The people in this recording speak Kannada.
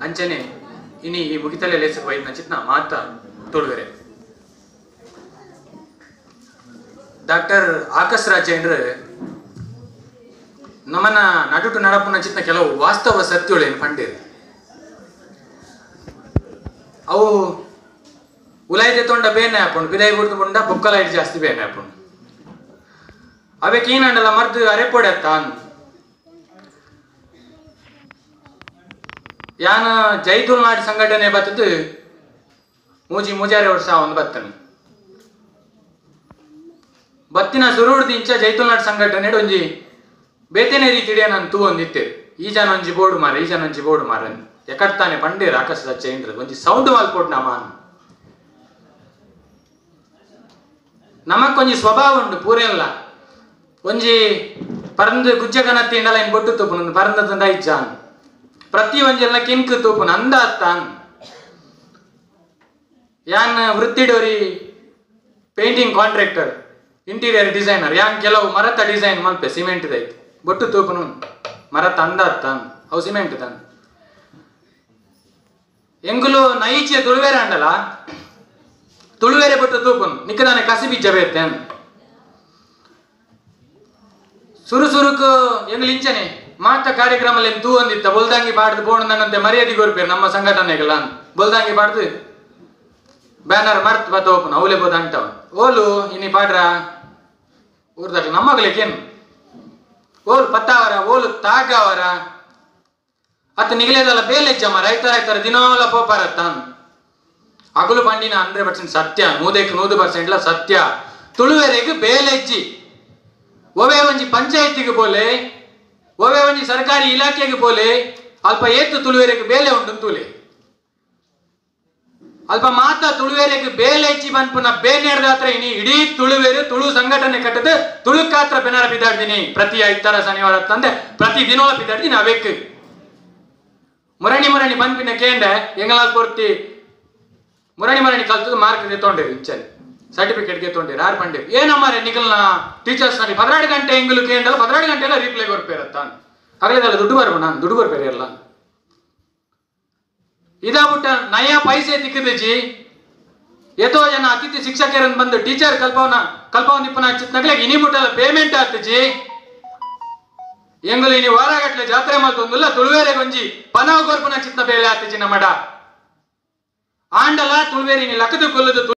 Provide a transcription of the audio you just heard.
ಅಂಚನೆ ಇನಿ ಈ ಮುಗಿತಲೆ ಲೇಸಕ್ಕೆ ವೈದ್ಯ ನಚಿತ್ನ ಮಾತ ತುಳುವೆರೆ ಡಾಕ್ಟರ್ ಆಕಾಶ್ ರಾಜೇಂದ್ರ ನಮ್ಮನ್ನ ನಡುಟು ನಡಪು ನಚಿತ್ನ ಕೆಲವು ವಾಸ್ತವ ಸತ್ಯಗಳು ಏನು ಪಂಡಿರು ಅವು ಉಲಾಯ್ದೆ ತೊಂಡ ಬೇನೆ ಹಾಕೊಂಡು ಬಿದಾಯಿ ಬಿಡ್ತು ಬಂಡ ಬೊಕ್ಕಲ ಜಾಸ್ತಿ ಬೇನೆ ಹಾಕೊಂಡು ಅವಕ್ಕೆ ಏನಂಡಲ್ಲ ಮರ್ದು ಅರೆಪೊಡೆ ಅತ್ತಾನ್ ಯಾನ ಜೈ ತುಳುನಾಡು ಸಂಘಟನೆ ಬತ್ತದು ಮೂಜಾರೆ ವರ್ಷ ಒಂದು ಬತ್ತನು ಬತ್ತಿನ ಸುರುಡ್ದು ಇಂಚ ಜೈ ತುಳುನಾಡು ಸಂಘಟನೆ ಒಂಜಿ ಬೇತೆನೆ ರೀತಿ ನಾನು ತೂ ಒಂದಿತ್ತೆ ಈಜಾನ ಒಂಜಿ ಬೋರ್ಡು ಮಾರ ಈಜಾನ ಒಂಜಿ ಬೋರ್ಡು ಮಾರ ಎಕಡ್ತಾನೆ ಪಂಡೇರು ಆಕಾಶದ ಚೈಂದ್ರ ಒಂಜಿ ಸೌಂಡ್ ಮಾಲ್ಪೋಟ್ ನಮಾನ್ ನಮಕ್ಕೊಂಜಿ ಸ್ವಭಾವ ಉಂಡು ಪೂರೆಲ್ಲ ಒಂಜಿ ಪರಂದು ಗುಜ್ಜಗನತ್ತಿ ಇಂಡಲ ಇನ್ ಬೊಟ್ಟು ತೂಪುನು ಪರಂದ ಇಜ್ಜಾನ್ ಪ್ರತಿ ಒಂಜೆಲ್ಲ ಕಿನ್ಕ್ ತೂಪುನು ಅಂದ ಅತ್ತಾನ್ ಯಾನ್ ವೃತ್ತಿಡೋರಿ ಪೇಂಟಿಂಗ್ ಕಾಂಟ್ರಾಕ್ಟರ್ ಇಂಟೀರಿಯರ್ ಡಿಸೈನರ್ ಯಾನ್ ಕೆಲವು ಮರತ ಡಿಸೈನ್ ಮಲ್ಪೆ ಸಿಮೆಂಟ್ ದೈತು ಬೊಟ್ಟು ತೂಪುನು ಮರತ ಅಂದ ಅತ್ತಾನ್ ಅವು ಸಿಮೆಂಟ್ ತಾನ್ ಎಂಗುಲು ನೈಚಿಯ ತುಳುವೇರೆ ಅಂಡಲ ತುಳುವೇರೆ ಬೊಟ್ಟು ತೂಪುನು ನಿಕ್ಕದಾನೆ ಕಸಿ ಬೀಜ ಬೇತೇನ್ ಸುರುಕು ಎಂಗ್ಲು ಇಂಚನೆ ಮಾತ ಕಾರ್ಯಕ್ರಮ ತೂ ಅಂದಿತ್ತ ಬೊಲ್ದಾಂಗಿ ಪಾಡ್ದು ಬೋಣದಂಗಂತೆ ಮರ್ಯಾದೆ ಗೊರ್ಪೇರು ನಮ್ಮ ಸಂಘಟನೆಗಳ ಬೊಲ್ದಾಂಗಿ ಪಾಡ್ದು ಬ್ಯಾನರ್ ಮರ್ತ್ ಬತ್ತ ಓಪನ್ ಅವಲೆ ಬೋದ ಅಂಟವ ಓಲು ಇನಿ ಪಾಡ್ರ ಊರ್ದಾಗ ನಮ್ಮಗ್ಲೇಕೇನು ಓಲು ಪತ್ತಾವರ ಓಲು ತಾಗವರ ಅತ್ತ ನಿಗಲೇದಲ್ಲ ಬೇಲೆಜ್ಜಮ್ಮ ರೈತರ ದಿನೋಲ ಪೋಪಾರತ್ತಾನ್ ಅಗಲು ಪಂಡಿನ 100% ಸತ್ಯ 100% ಸತ್ಯ ತುಳುವೆರೆಗೆ ಬೇಲೆಜ್ಜಿ ಒವೆ ಒಂಜಿ ಪಂಚಾಯತಿಗೆ ಬೋಲೆ ಒವೆ ಒಂಜಿ ಸರ್ಕಾರಿ ಇಲಾಖೆಗೆ ಬೋಲೆ ಅಲ್ಪ ಏತು ತುಳುವೆರೆಗೆ ಬೇಲೆ ಉಂಟು ತೂಲೆ ಅಲ್ಪ ಮಾತ ತುಳುವೆರೆಗೆ ಬೇಲೆ ಹೆಚ್ಚಿ ಬಂದ್ಪುನ ಬೇನೆಡ್ದ ಹತ್ರ ಇನಿ ಇಡೀ ತುಳುವೆರೆ ತುಳು ಸಂಘಟನೆ ಕಟ್ಟದ ತುಳುಕಾತ್ರ ಬೆನರ ಬಿದ್ದಾಡ್ದಿನಿ ಪ್ರತಿ 5 ತರ ಶನಿವಾರ ತಂದೆ ಪ್ರತಿ ದಿನೋಳ ಬಿದ್ದಾಡ್ದಿನಿ ಅವೆಕ್ ಮುರಣಿ ಬಂದ್ಪಿನ ಕೇಂದ್ರ ಎಂಗಲಾಲ್ ಪೂರ್ತಿ ಮುರಣಿ ಕಲ್ತದ ಮಾರ್ಕ್ ತೊಂಡೇರು ಇಂಚನೆ ಸರ್ಟಿಫಿಕೇಟ್ಗೆ ತೊಂಡೇರು ಯಾರು ಪಂಡೇರು ಏನಮ್ಮಾರೆ ನಿಗಲ್ನ ಟೀಚರ್ಸ್ ನಲ್ಲಿ 12 ಗಂಟೆ ಎಂಗುಲು ಕೇಂದ್ರ 12 ಗಂಟೆ ಎಲ್ಲ ರೀಪ್ಲೈ ಕೊರ್ಪೇರತ್ತಾನ್ ಆಗಲೇದಲ್ಲ ದುಡ್ಡು ಬರ್ಬ ನಾನು ದುಡ್ಡು ಕೊರ್ಪೇರಿ ಎಲ್ಲ ಇದಾಬಿಟ್ಟ ನಯ ಪೈಸೆ ತಿಕ್ಕಿದಜಿ ಎತೋ ಜನ ಅತಿಥಿ ಶಿಕ್ಷಕರನ್ನು ಬಂದು ಟೀಚರ್ ಕಲ್ಪವನ ಇಪ್ಪನ ಚಿತ್ನಾಗ್ಲೆ ಇನಿ ಮುಟ್ಟಲ್ಲ ಪೇಮೆಂಟ್ ಆತಜಿ ಎಂಗುಲು ಇನಿ ವಾರಗಟ್ಲೆ ಜಾತ್ರೆ ಮಾಡ್ತೊಂದಿಲ್ಲ ತುಳುವೇರೆ ಗೊಂಜಿ ಪನವ ಗೋರ್ಪನ ಚಿತ್ನ ಬೇಲೆ ಆತಜಿ ನಮ್ಮಡ ಆಂಡಲ ತುಳುವೇರಿ ನೀ ಲಕ್ಕದು ಕೊಲ್ಲದು